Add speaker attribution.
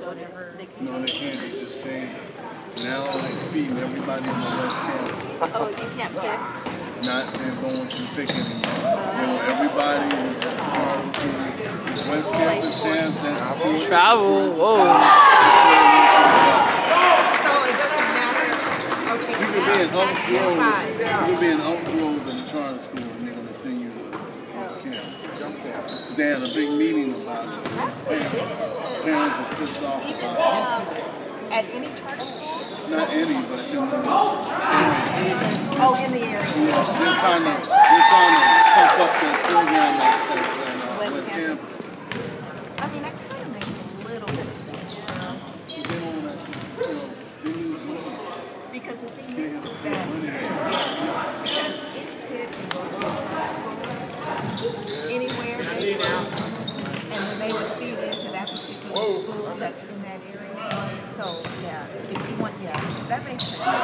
Speaker 1: whatever they can.
Speaker 2: No, they can't. They just changed it. Now they're feeding everybody on the West Campus.
Speaker 1: Oh, you can't pick?
Speaker 2: They don't want you to pick anymore. Everybody is trying to West Campus dance, that's sports.
Speaker 3: Travel, whoa.
Speaker 1: So it doesn't matter. Okay,
Speaker 2: You could be in Oak Grove in the charter school and they're going to send you to West Campus. They had a big meeting about it. Parents were pissed off about it.
Speaker 1: At any charter school?
Speaker 2: Not any, but in the area.
Speaker 1: Oh, in the area.
Speaker 2: Yeah, they're trying to pump up that program at West Campus.
Speaker 1: I mean, that kind of makes a little bit of sense,
Speaker 2: They don't want to, they use money.
Speaker 1: because the thing is that because any kid can go to school anywhere they want, and then they would feed into that particular school that's in that area. So, yeah, if you want, yeah, that makes sense.